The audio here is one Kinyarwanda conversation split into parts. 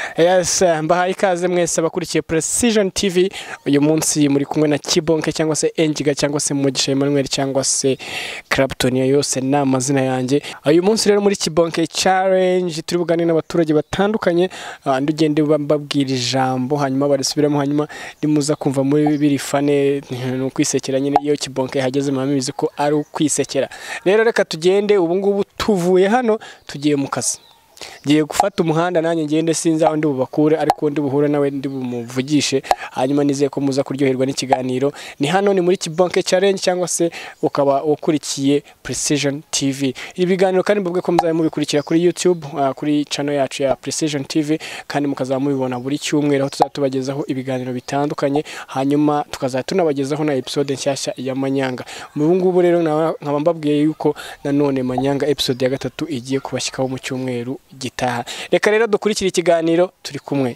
Yes, mbahaye ikaze mwese abakurikiye Precision TV. Uyu munsi muri kumwe na Kibonke cyangwa se Engiga cyangwa se Mugisha Emmanuel cyangwa se Clapton, yose ni amazina yanjye. Uyu munsi rero muri Kibonke Challenge turi buganire n'abaturage batandukanye, ndugende babwira ijambo hanyuma barisubiramo, hanyuma nimuza kumva muri biri fane no kwisekera nyine. Iyo Kibonke hageze mamizi ko ari ukwisekera. Rero reka tugende, ubu ngubu tuvuye hano tugiye mu kazi. Ngiye gufata umuhanda nanjye ngende sinzi aho ndi bubakure, ariko ndi buhure nawe ndi bumuvugishe, hanyuma nizeye ko muza kuryoherwa n'ikiganiro. Ni hano ni muri Kibonke Challenge cyangwa se ukaba ukurikiye Precision TV. Ibi biganiro kandi mbabwe ko muzaye mubikurikira kuri YouTube, kuri channel yacu ya Precision TV, kandi mukaza mubibona buri cyumweru aho tuzatubagezaho ibiganiro bitandukanye, hanyuma tukazatunabagezaho na episode nshyashya ya Manyanga. Mu ngubu rero nkaba mbabwiye yuko nanone Manyanga episode ya 3 igiye kubashyikaho mu cyumweru gitaha. Reka rero dukurikira ikiganiro turi kumwe.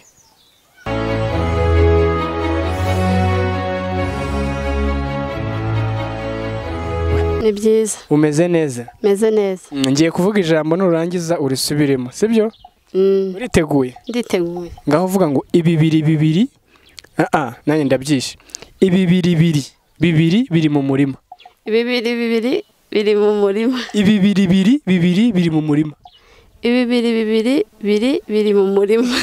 Ni byiza. Umeze neza? Meze neza. Ngiye kuvuga ijambo nurangiza urisubiremo, sibyo? Uriteguye? Nditeguye. Ngaho uvuga ngo ibibiri bibiri. Nanye ndabyishe. Ibibiri bibiri biri mu murima. Ibibiri bibiri biri mu murima. Ibibiri bibiri biri mu murima. Ibibiri biri mu murima.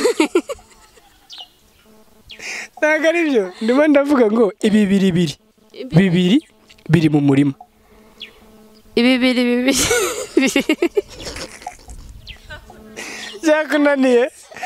Ntago ari byo. Ndimo ndavuga ngo ibibiri biri mu murima. Ibibiri Byakunaniye?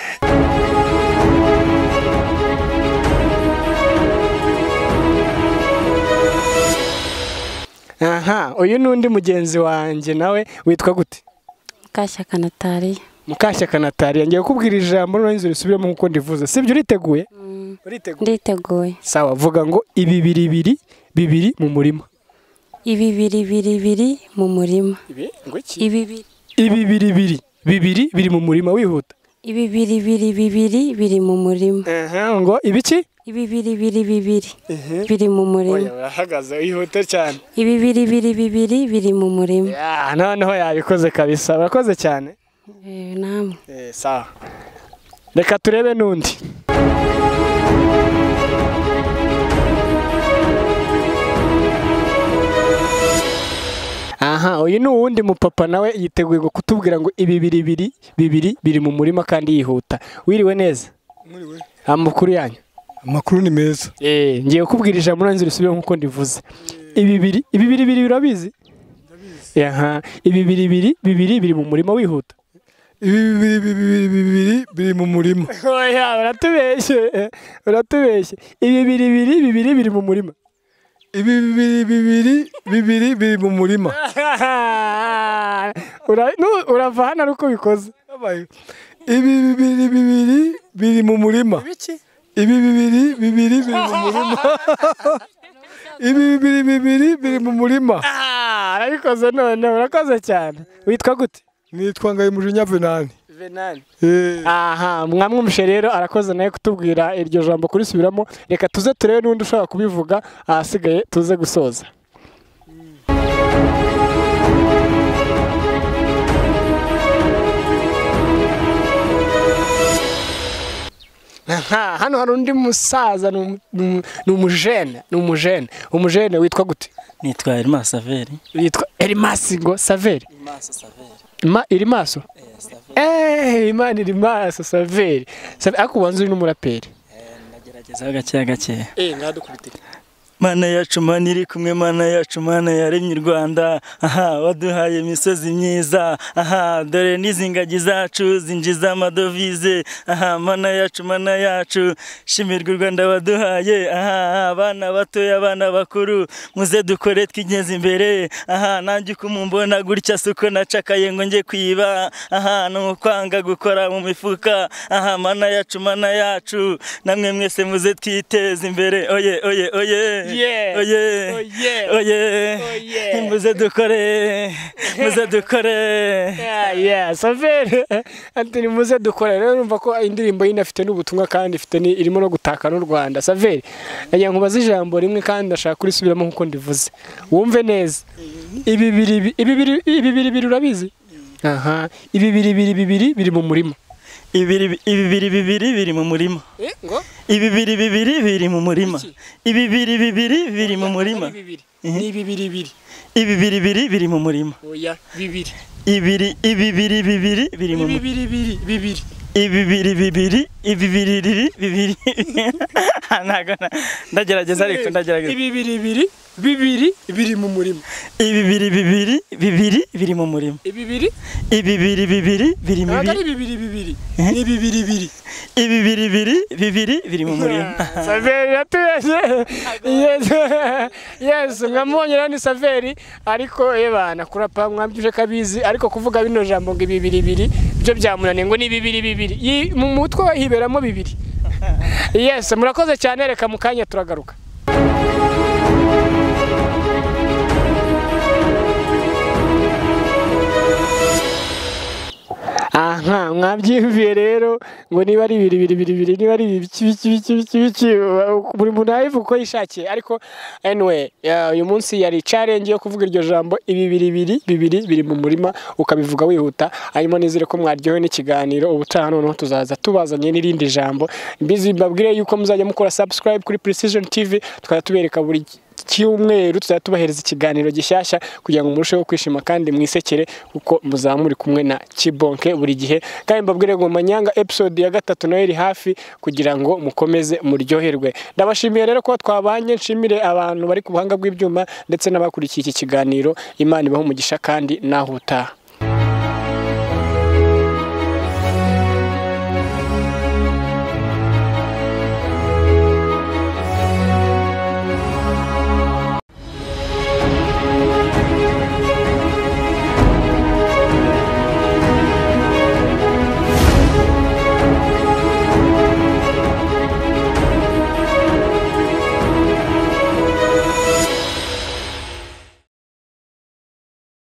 Uyu nundi mugenzi wanjye, nawe witwa gute? Mukashyaka Nataliya. Mukashyaka Nataliya, ngiye kubwira ijambo nurangiza urisubiremo nkuko ndivuze. Sibyo uriteguye? Nditeguye. Sawa, vuga ngo ibibiri bibiri mu murima. Ibibiri biri mu murima. Ibibiri biri mu murima, wihuta. Ibibiri biri mu murima. Ngo ibiki? Ibibiri biri mu murima. Oya, urahagaze wihuta cyane. Ibibiri biri mu murima. Noneho yabikoze kabisa, urakoze cyane. Namwe. Sawa. Reka turebe nundi. Uyu ni uwundi mupapa, nawe yiteguye kutubwira ngo ibibiri biri mu murima kandi yihuta. Wiriwe neza? Mwiriwe. Amakuru yanyu? Amakuru ni meza. Ngiye kubwira ijambo nurangiza urisubiremo nkuko ndivuze. Ibibiri urabizi? Ibibiri biri mu murima, wihuta. Ibibiri biri mu murima. Oya, uratubeshye. Ibibiri biri mu murima. Ibibiri biri mu murima. Urava hano uko bikoze. Ibibiri biri mu murima. Ibibiri biri mu murima. Ibibiri biri mu murima. Arabikoze none, urakoze cyane. Witwa gute? Nitwa Ngayimujinya Venani. Mwamwumvishe rero, arakoze nawe kutubwira iryo jambo kurisubiramo. Reka tuze turebe n'undi ushaka kubivuga, ahasigaye tuze gusoza. Hano hari undi musaza, ni umujene. Witwa gute? Nitwa Elimas Saveri. Yitwa Elimas ngo Saveri? Elimaso? Imana Elimaso Saveri. Ako ubanza uri n'umuraperi? Nagerageza gake. Ngadukubite. Mana yacu, Mana iri kumwe, Mana yacu, Mana yaremye u Rwanda. Waduhaye imisozi myiza. Dore n'izingagi zacu zinjiza amadovize. Mana yacu, shimirwa u Rwanda waduhaye. Abana batoya, abana bakuru, muze dukore twigeze imbere. Nanjye uko mumbona gutya suko nacakaye ngo njye kwiba. Nukwanga gukora mu mifuka. Mana yacu, namwe mwese muze twiteze imbere. Oye. Muze dukore. Saveri ati muze dukore. Rero numva ko indirimbo yine afite n'ubutumwa kandi irimo no gutaka n'u Rwanda. Saveri, nagiye nkubaza ijambo rimwe kandi ndashaka kurisubiramo nkuko ndivuze, wumve neza. Ibibiri urabizi? Ibibiri biri mu murima. ibibiri bibiri biri mu murima. Ngo Ibibiri bibiri biri mu murima. Ibibiri bibiri biri mu murima. Ni bibiri bibiri. Ibibiri bibiri biri mu murima. Oya, bibiri. Ibibiri bibiri biri mu murima. Bibiri. Ibibiri bibiri ndagerageza ariko ndagerageza. Ibibiri biri mu murima. Ibibiri biri mu murima. Ibibiri biri mu Ntabwo ari bibiri. Ni bibiri. Ibibiri biri mu murima. Saveri yatuyeje. Yes, mwamwongera ni Saveri ariko bana kurapa mwambyuje kabizi ariko kuvuga bino jambo ngo ibibiri byo byamunaniye ngo ni bibiri. Mu mutwe wahiberamo bibiri. Yes, murakoze cyane reka mukanya turagaruka. Aha, mwabyumviye rero ngo niba ari bibiri niba ari ibiki buri muntu ayivuga uko yishakiye ariko anyway uyu munsi yari challenge yo kuvuga iryo jambo ibibiri biri mu murima ukabivuga wihuta hanyuma nizere ko mwaryohewe n'ikiganiro ubutaha noneho tuzaza tubazanye n'irindi jambo mbizi mbabwire yuko muzajya mukora subscribe kuri Precision TV tukaba tubereka buri cyumweru tuzajya tubahereza ikiganiro gishyashya kugira ngo murusheho kwishima kandi mwisekere kuko muzamuri kumwe na Kibonke buri gihe kandi mbabwire ngo Manyanga episode ya 3 nayo iri hafi kugira ngo mukomeze muryoherwe. Ndabashimiye rero ko twabanye, nshimire abantu bari ku buhanga bw'ibyuma ndetse n'abakurikiye iki kiganiro. Imana ibahe umugisha kandi naho utaha.